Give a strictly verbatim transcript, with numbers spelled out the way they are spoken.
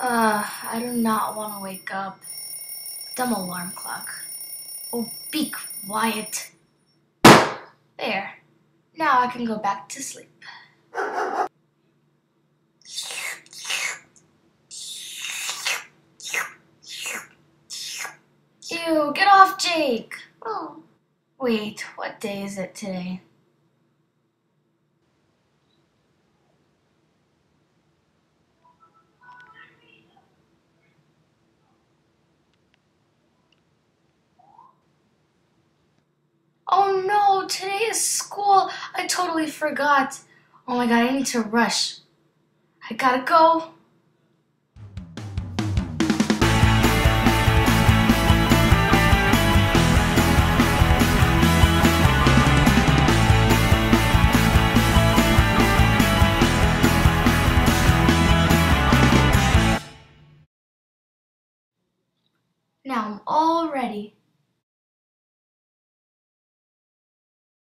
Uh, I do not want to wake up. Dumb alarm clock. Oh, be quiet. There. Now I can go back to sleep. Ew, get off, Jake. Oh. Wait, what day is it today? Oh no, today is school. I totally forgot. Oh my god, I need to rush. I gotta go. Now I'm all ready.